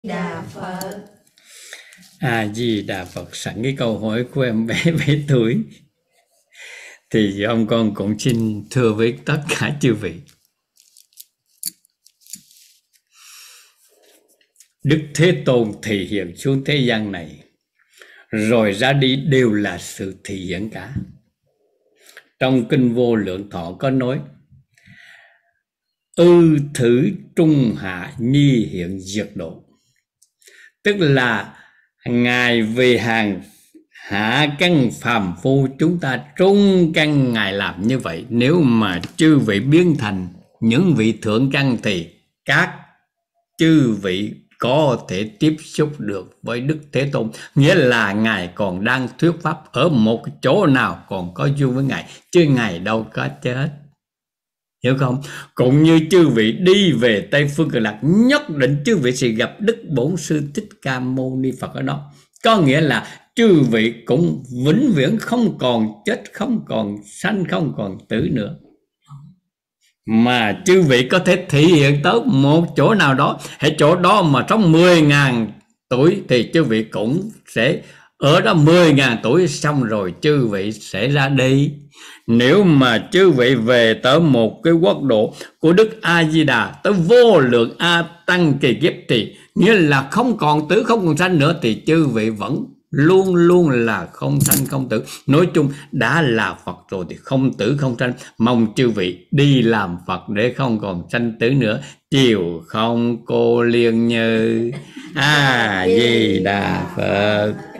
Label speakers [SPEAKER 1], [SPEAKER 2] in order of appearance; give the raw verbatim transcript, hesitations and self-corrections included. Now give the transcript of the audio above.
[SPEAKER 1] Đà Phật.
[SPEAKER 2] A Di Đà Phật. Sẵn cái câu hỏi của em bé bảy tuổi thì ông con cũng xin thưa với tất cả chư vị. Đức Thế Tôn thị hiện xuống thế gian này rồi ra đi đều là sự thị hiện cả. Trong Kinh Vô Lượng Thọ có nói: ư thử trung hạ nhi hiện diệt độ. Tức là Ngài về hàng hạ căn phàm phu, chúng ta trung căn Ngài làm như vậy. Nếu mà chư vị biến thành những vị thượng căn thì các chư vị có thể tiếp xúc được với Đức Thế Tôn. Nghĩa là Ngài còn đang thuyết pháp ở một chỗ nào còn có duyên với Ngài, chứ Ngài đâu có chết. Hiểu không? Cũng như chư vị đi về Tây Phương Cực Lạc, nhất định chư vị sẽ gặp Đức Bổn Sư Thích Ca Mâu Ni Phật ở đó. Có nghĩa là chư vị cũng vĩnh viễn không còn chết, không còn sanh, không còn tử nữa. Mà chư vị có thể thể hiện tới một chỗ nào đó, hay chỗ đó mà trong mười ngàn tuổi thì chư vị cũng sẽ ở đó mười ngàn tuổi, xong rồi chư vị sẽ ra đi. Nếu mà chư vị về tới một cái quốc độ của Đức A-di-đà, tới vô lượng A Tăng kỳ kiếp, thì nghĩa là không còn tử, không còn sanh nữa, thì chư vị vẫn luôn luôn là không sanh không tử. Nói chung đã là Phật rồi thì không tử không sanh. Mong chư vị đi làm Phật để không còn sanh tử nữa. Chiều không cô liên như A Di Đà Phật.